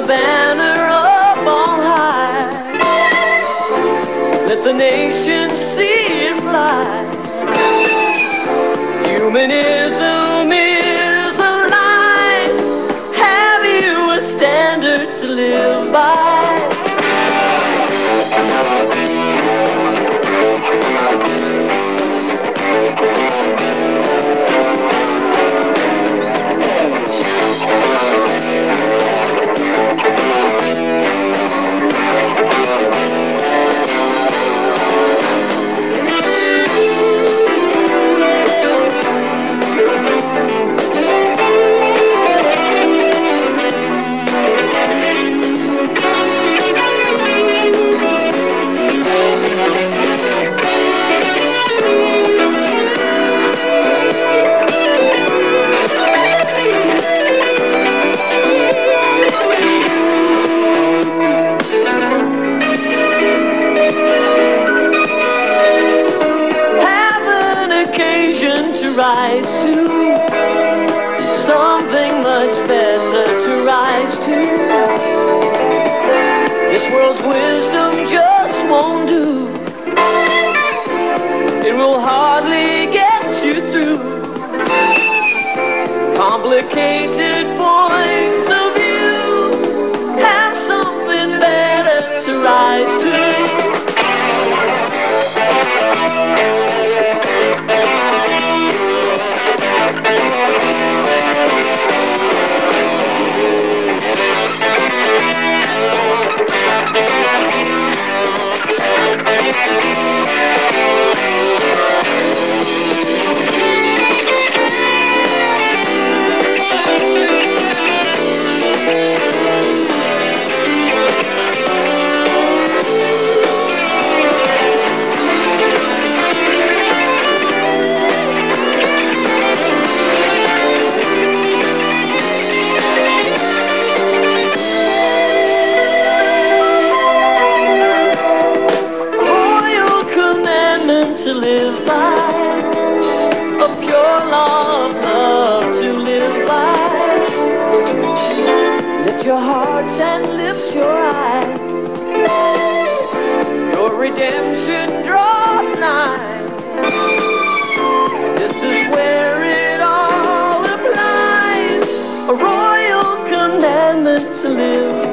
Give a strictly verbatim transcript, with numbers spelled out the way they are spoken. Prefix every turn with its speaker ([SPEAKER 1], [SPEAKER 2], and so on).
[SPEAKER 1] banner up on high. Let the nation see it fly. Humanism is a lie. Have you a standard to live by? Rise to something much better to rise to. This world's wisdom just won't do. It will hardly get you through. Complicated points of view. Have something better to rise to. To live by, a pure law of love to live by. Lift your hearts and lift your eyes. Your redemption draws nigh. This is where it all applies. A royal commandment to live